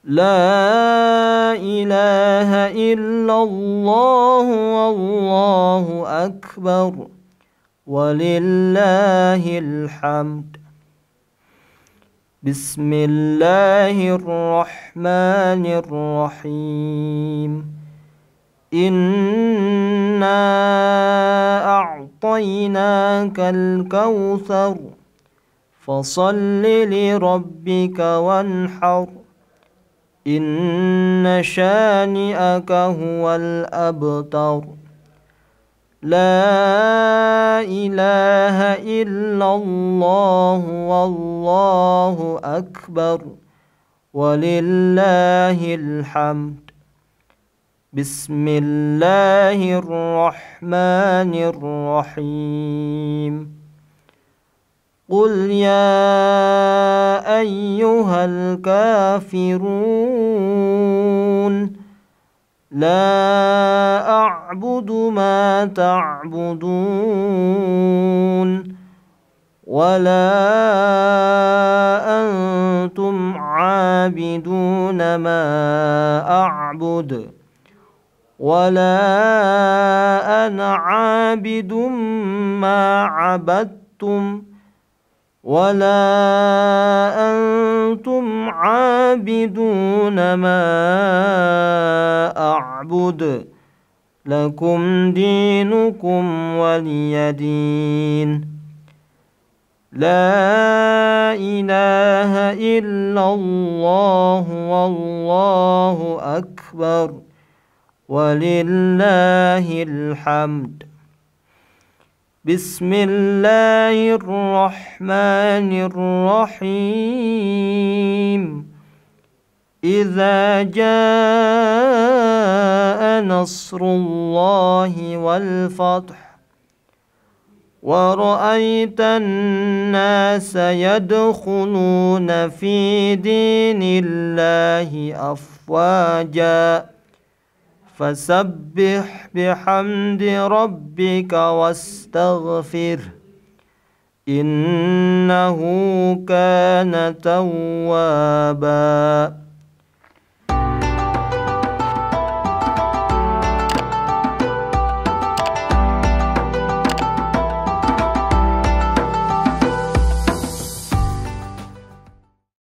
لا إله إلا الله والله أكبر ولله الحمد. بسم الله الرحمن الرحيم. إنا أعطيناك الكوثر فصل لربك وانحر إن شانئك هو الأبتر. لا إله إلا الله والله أكبر ولله الحمد. بسم الله الرحمن الرحيم. قل يا أيها الكافرون لا أعبد ما تعبدون ولا أنتم عابدون ما أعبد ولا أنا عابد ما عبدتم ولا أنتم عابدون ما أعبد لكم دينكم ولي دين. لا إله إلا الله والله أكبر ولله الحمد. بسم الله الرحمن الرحيم. إذا جاء نصر الله والفتح ورأيت الناس يدخلون في دين الله أفواجا فسبح بحمد ربك واستغفره إنه كان توابا.